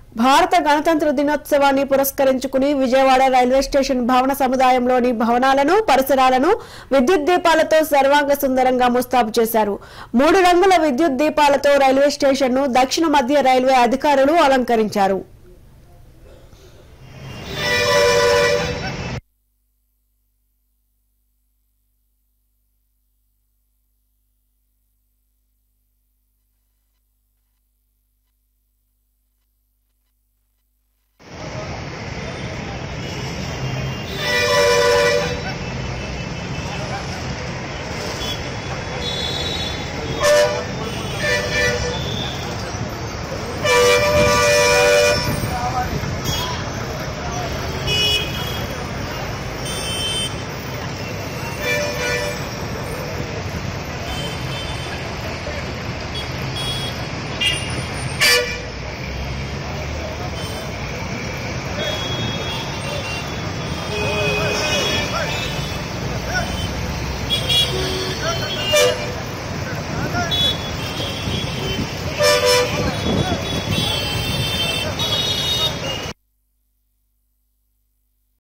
భారత గణతంత్ర దినోత్సవాన్ని పురస్కరించుకుని విజయవాడ రైల్వే స్టేషన్ భవన సముదాయంలోని భవనాలను పరిసరాలను విద్యుత్ దీపాలతో సర్వాంగ సుందరంగా ముస్తాబు చేశారు. 3 రంగుల విద్యుత్ దీపాలతో రైల్వే స్టేషన్ ను దక్షిణ మధ్య రైల్వే అధికారులు అలంకరించారు.